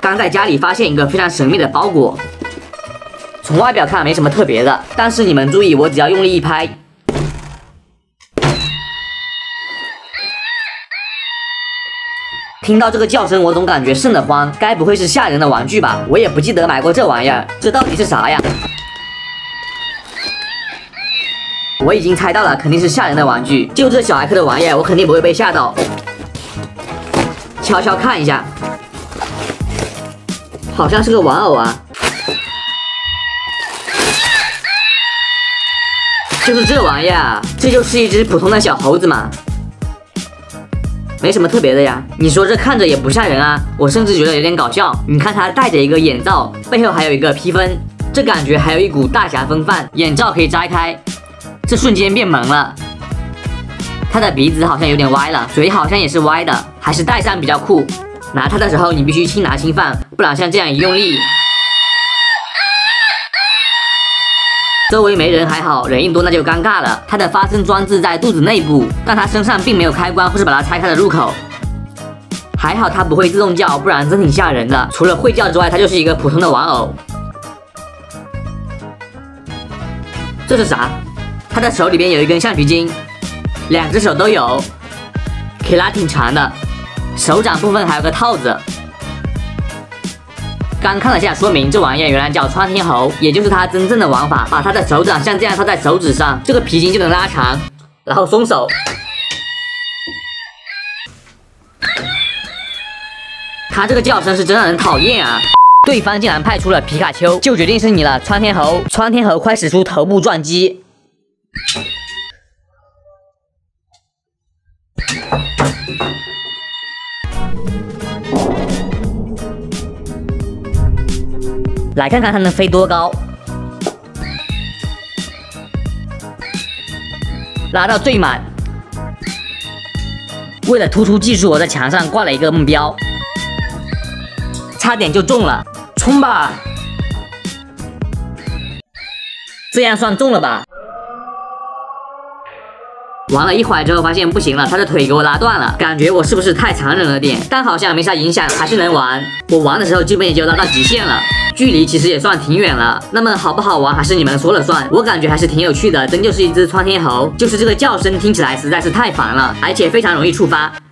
刚在家里发现一个非常神秘的包裹，从外表看没什么特别的，但是你们注意，我只要用力一拍，听到这个叫声，我总感觉瘆得慌，该不会是吓人的玩具吧？我也不记得买过这玩意儿，这到底是啥呀？我已经猜到了，肯定是吓人的玩具。就这小孩科的玩意儿，我肯定不会被吓到。悄悄看一下，好像是个玩偶啊。就是这玩意儿，这就是一只普通的小猴子嘛，没什么特别的呀。你说这看着也不吓人啊，我甚至觉得有点搞笑。你看它戴着一个眼罩，背后还有一个披风，这感觉还有一股大侠风范。眼罩可以摘开。这瞬间变萌了，他的鼻子好像有点歪了，嘴好像也是歪的，还是戴上比较酷。拿它的时候你必须轻拿轻放，不然像这样一用力，周围没人还好，人一多那就尴尬了。它的发声装置在肚子内部，但它身上并没有开关或是把它拆开的入口。还好它不会自动叫，不然真挺吓人的。除了会叫之外，它就是一个普通的玩偶。这是啥？他的手里边有一根橡皮筋，2只手都有，可以拉挺长的，手掌部分还有个套子。刚看了下说明，这玩意儿原来叫穿天猴，也就是它真正的玩法。把他的手掌像这样套在手指上，这个皮筋就能拉长，然后松手。他这个叫声是真让人讨厌啊！对方竟然派出了皮卡丘，就决定是你了，穿天猴！穿天猴，快使出头部撞击！来看看它能飞多高，拉到最满。为了突出技术，我在墙上挂了一个目标，差点就中了，冲吧！这样算中了吧？玩了一会儿之后发现不行了，他的腿给我拉断了，感觉我是不是太残忍了点？但好像没啥影响，还是能玩。我玩的时候基本也就拉到极限了，距离其实也算挺远了。那么好不好玩还是你们说了算，我感觉还是挺有趣的，真就是一只穿天猴，就是这个叫声听起来实在是太烦了，而且非常容易触发。